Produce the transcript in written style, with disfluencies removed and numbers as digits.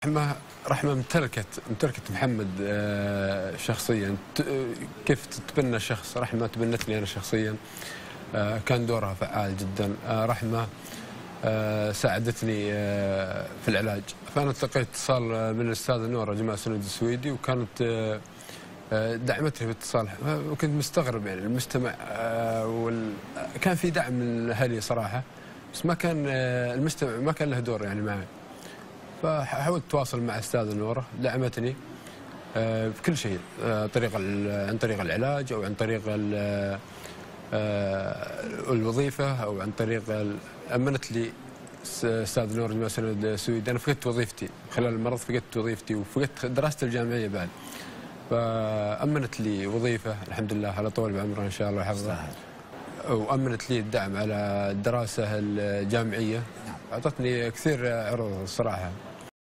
رحمة امتلكت محمد شخصيا. كيف تتبنى شخص، رحمة تبنتني أنا شخصيا. كان دورها فعال جدا. رحمة ساعدتني في العلاج. فأنا تلقيت اتصال من الأستاذة نورة جمال سند السويدي، وكانت دعمتني في اتصال، وكنت مستغرب يعني المجتمع كان في دعم من أهلي صراحة، بس ما كان المجتمع ما كان له دور يعني معي. فحاولت اتواصل مع استاذه نوره، دعمتني بكل شيء، عن طريق العلاج او عن طريق الوظيفه او عن طريق امنت لي استاذ نور جمال سند السويدي. انا فقدت وظيفتي خلال المرض، فقدت وظيفتي وفقدت دراستي الجامعيه بعد، فامنت لي وظيفه الحمد لله على طول بعمرها ان شاء الله وحفظها، وامنت لي الدعم على الدراسه الجامعيه. اعطتني كثير عروض الصراحه.